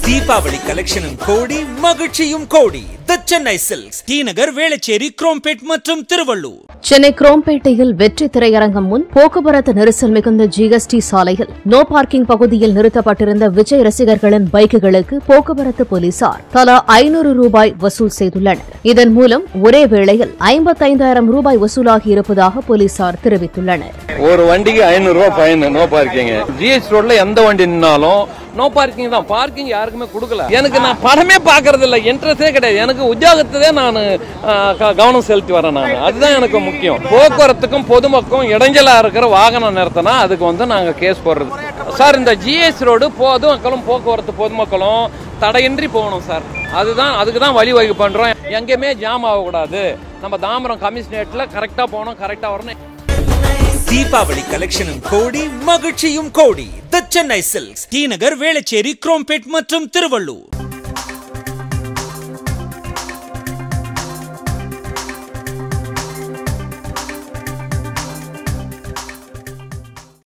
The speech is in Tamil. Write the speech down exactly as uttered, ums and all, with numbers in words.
Deepavali collection கோடி மகிழ்ச்சியும் கோடி The Chennai Silks T நகர் வேளச்சேரி குரோம்பேட் மற்றும் திருவள்ளூர். சென்னை குரோம்பேட்டையில் வெற்றி திரையரங்கம் முன் போக்குவரத்து நெரிசல் மிகுந்த ஜி எஸ் டி சாலையில் நோ பார்க்கிங் பகுதியில் நிறுத்தப்பட்டிருந்த விஜய் ரசிகர்களின் பைக்குகளுக்கு போக்குவரத்து போலீசார் தலா ஐநூறு ரூபாய் வசூல் செய்துள்ளனர். இதன் மூலம் ஒரே வேளையில் ஐம்பத்தைந்தாயிரம் ரூபாய் வசூலாகி இருப்பதாக போலீசார் தெரிவித்துள்ளனர். ஒரு வண்டிக்கு ஐநூறு ரூபாய் ஃபைன் நோ பார்க்கிங். ஜிஎஸ் ரோட்ல எந்த வண்டி நின்னாலும் நோ பார்க்கிங் தான். பார்க்கிங் யாருக்குமே கொடுக்கல. எனக்கு நான் படமே பாக்குறது இல்ல, இன்ட்ரெஸ்டே கிடையாது. எனக்கு உத்தியோகத்ததே நான் கவனம் செலுத்தி வரேன். நான் அதுதான் எனக்கு முக்கியம். போக்குவரத்துக்கும் பொதுமக்களும் இடைஞ்சலா இருக்கிற வாகனம் நிறுத்தினா அதுக்கு வந்து நாங்க கேஸ் போடுறது. சார் இந்த ஜிஎஸ் ரோடு பொதுமக்களும் போக்குவரத்து பொதுமக்களும் தடையின்றி போகணும் சார். அதுதான் அதுக்கு தான் வழி வகை பண்றோம். எங்கேயுமே ஜாம் ஆகக்கூடாது. நம்ம தாம்பரம் கமிஷனரேட்ல கரெக்டா போகணும், கரெக்டா வரணும். Deepavali collection கோடி மகிழ்ச்சியும் கோடி The Chennai Silks T நகர் வேளச்சேரி குரோம்பேட் மற்றும் திருவள்ளூர்.